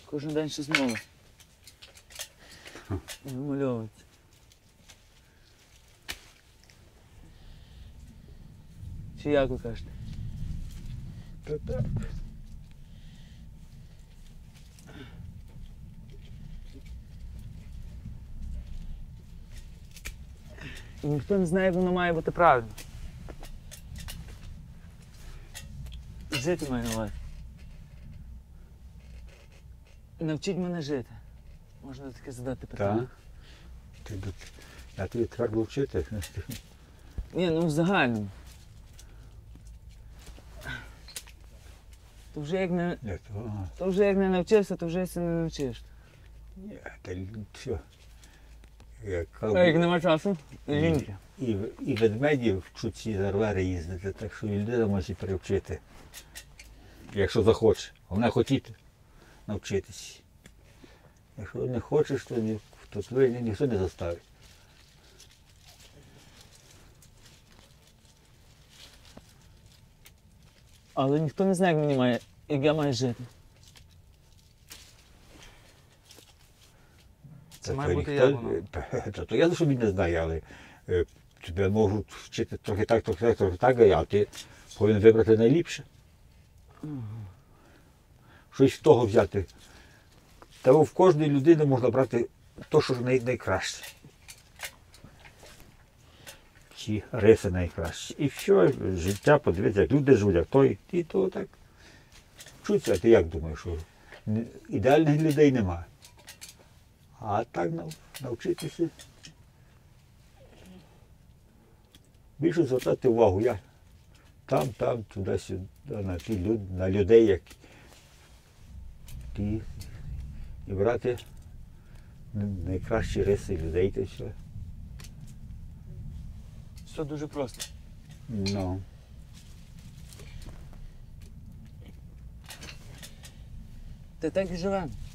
Кожен день щось нове. Вимальовується. Чи як ви кажете? Та так. І ніхто не знає, як воно має бути правильно. Жити маю на увазі. Навчіть мене жити. Можна таке задати питання. Так. Я тобі треба вчити. Ні, ну в загальному. То вже як не, то вже як не навчився, то вже не навчиш. Ні, та що. А як нема часу? Жінки. І ведмеді вчуть ці зарвери їздити, так що і людина може перевчити. Якщо захоче. Вона хотіти навчитись. Якщо не хочеш, то тебе ніхто не заставить. Але ніхто не знає, як я маю жити. Це має бути як воно. То я собі не знаю, але тебе можуть вчити трохи так, а ти повинен вибрати найліпше. Щось в того взяти. Та в кожної людини можна брати те, що найкраще. Ці риси найкращі. І все, життя подивитися, як люди живуть, як той, і то так. Вчуться, а ти як думаєш, що ідеальних людей немає. А так навчитися. Більше звертати увагу, як там, туди-сюди, на людей, як ті. І брати найкращі риси людей, то все. Все дуже просто. Ну. Та так і живемо.